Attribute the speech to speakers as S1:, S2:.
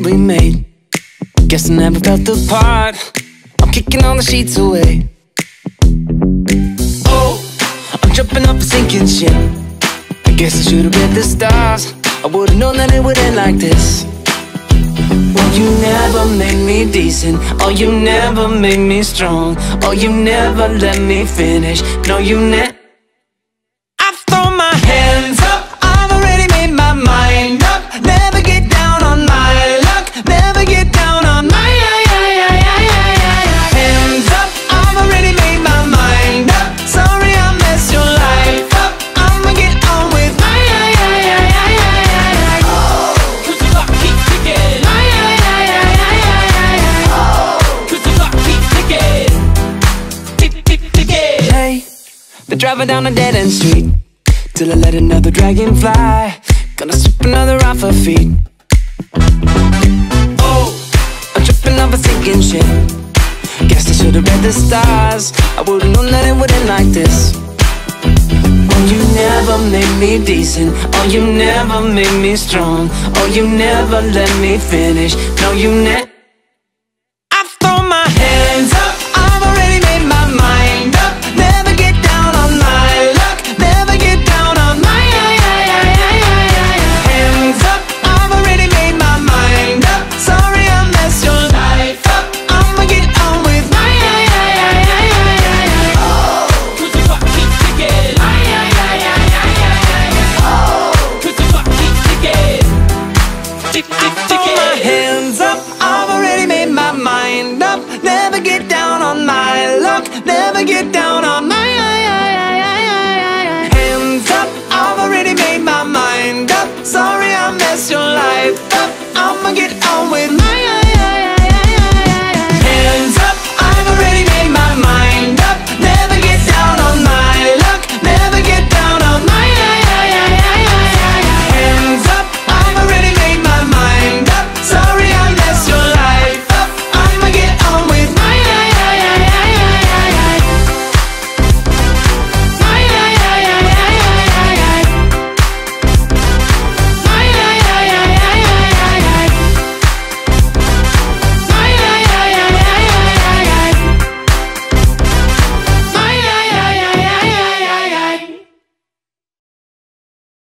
S1: we made. Guess I never felt the part. I'm kicking all the sheets away. Oh, I'm jumping off a sinking ship. I guess I should've read the stars. I would've known that it would end like this. Oh, you never made me decent. Oh, you never made me strong. Oh, you never let me finish. No, you never. I throw my hands up. I've already made my mind up. Never get down on my luck. Never get down on my hands up. I've already made my mind up. Sorry I messed your life up. I'ma get on with my cause the clock keeps ticking. Cause the clock keeps ticking. Tick, tick, ticking. Hey, they're driving down a dead-end street till I let another dragon fly. Gonna sweep another off her feet. Oh, I'm tripping off a sinking ship. Guess I should've read the stars. I would've known that it would end like this. Oh, you never made me decent. Oh, you never made me strong. Oh, you never let me finish. No, you never.